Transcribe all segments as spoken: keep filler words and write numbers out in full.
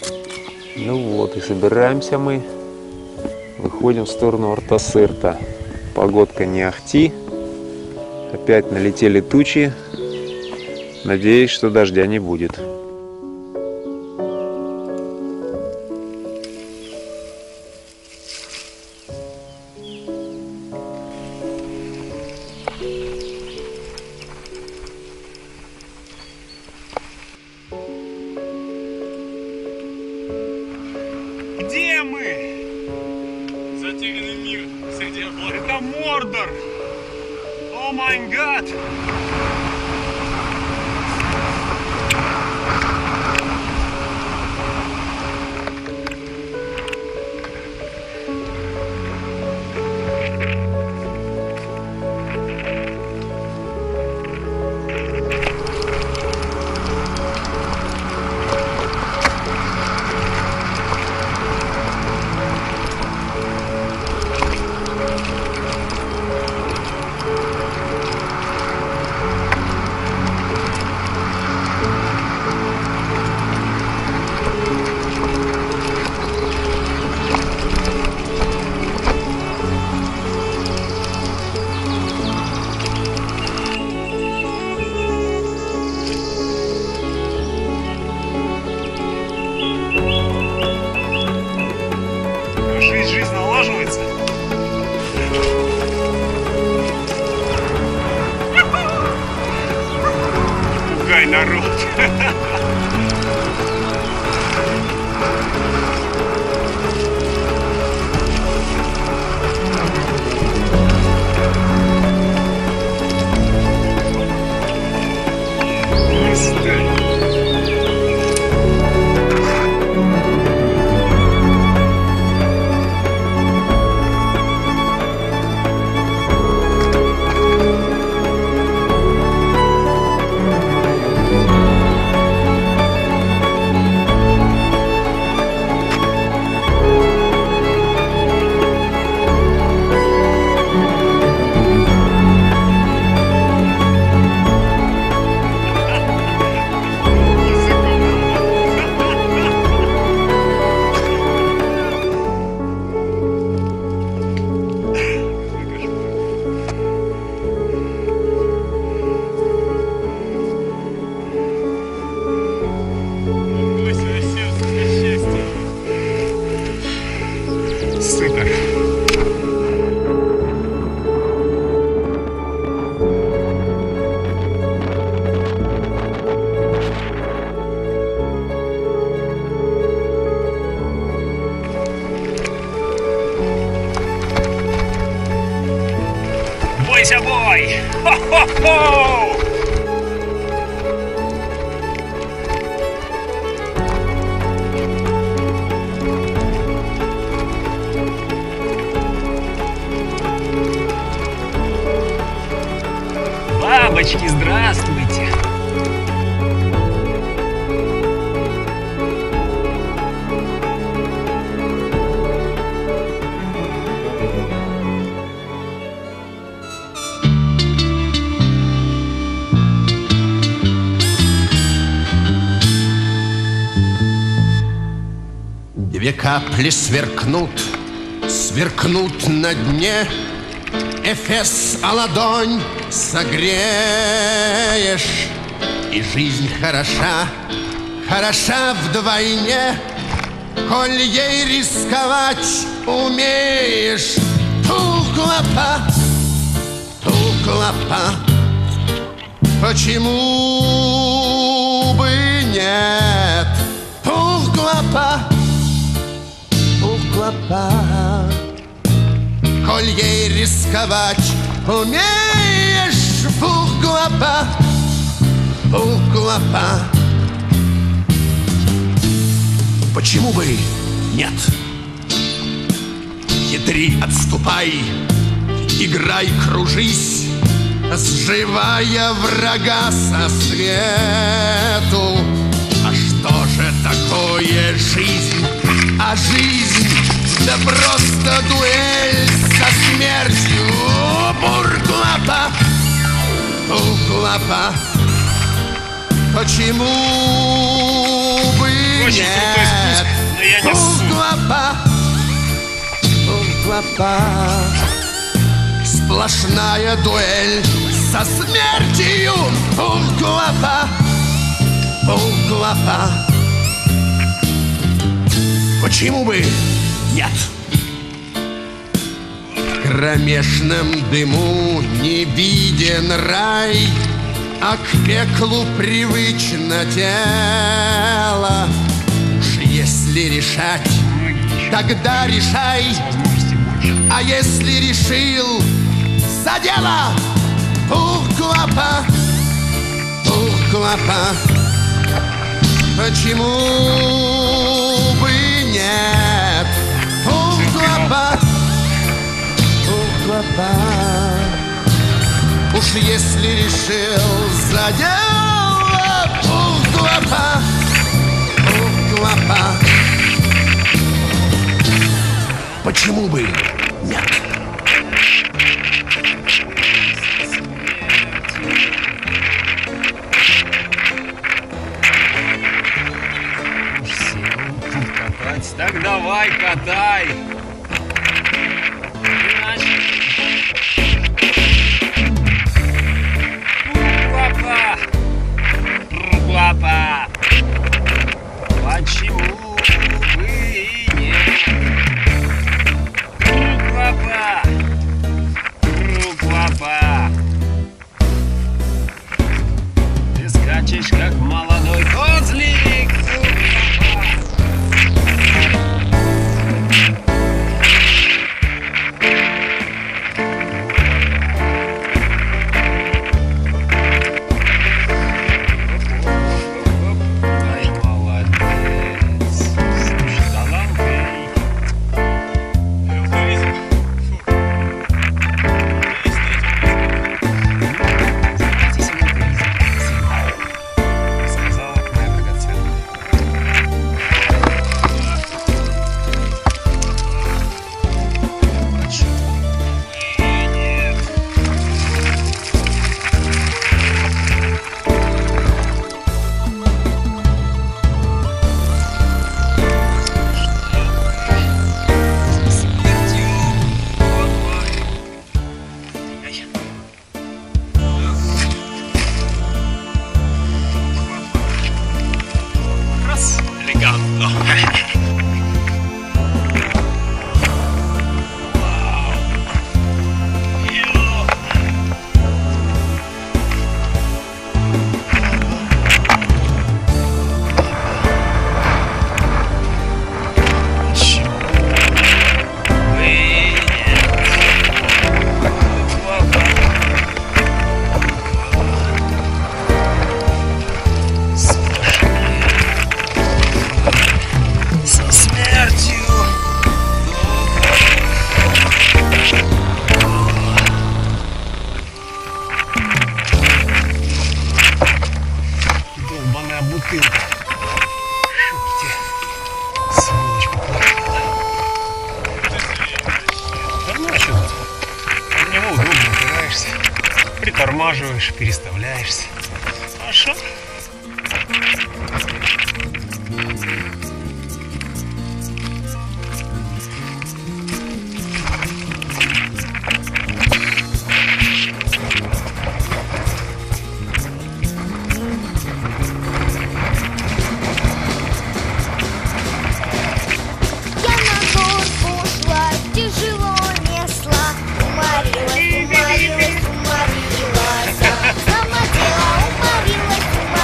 Ну вот, и собираемся мы. Выходим в сторону Орта-Сырта. Погодка не ахти. Опять налетели тучи. Надеюсь, что дождя не будет. Где мы? Затерянный мир среди облак. Это Мордор! О май гад! Жизнь налаживается. Пугай народ. Бойся, бой! Хо-хо-хо! Бабочки, здравствуйте! Две капли сверкнут, сверкнут на дне. Эфес, а ладонь согреешь. И жизнь хороша, хороша вдвойне, коль ей рисковать умеешь. Туклопа, туклопа, почему бы нет? Туклопа, туклопа, коль ей рисковать умеешь. Туклопа, туклопа, почему бы нет? Хитри, отступай, играй, кружись, сживая врага со свету. А что же такое жизнь? А жизнь, да просто дуэль со смертью. Бурклопа, туклопа, почему бы Очень нет? крутой спуск. клопа, клопа. Сплошная дуэль со смертью, клопа, клопа. Почему бы нет? В кромешном дыму не виден рай, а к пеклу привычно тело. Уж если решать, тогда решай. А если решил, за дело! Ух, клопа, ух, клопа. Почему бы нет? Ух, клопа, ух, клопа. Уж если решил, за дело! Ух, клопа, ух, клопа. Почему бы нет? Так давай, катай. Клопа. Клопа. Почему бы и нет? Клопа. Клопа. Ты скачешь, как молодой козлик. Притормаживаешь, переставляешься. Хорошо. Уморилась, уморилась, уморилась.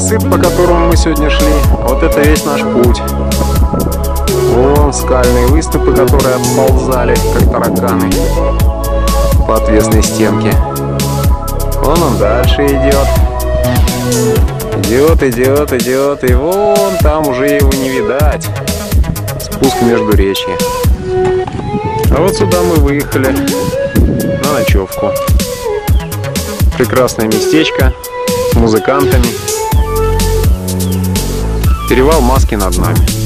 насып, по которому мы сегодня шли. Вот это весь наш путь. Вон скальные выступы, которые отползали, как тараканы, по отвесной стенке. Вон он дальше идет. Идет, идет, идет. И вон там уже его не видать. Спуск между речья. А вот сюда мы выехали на ночевку. Прекрасное местечко с музыкантами. Перевал Маски над нами.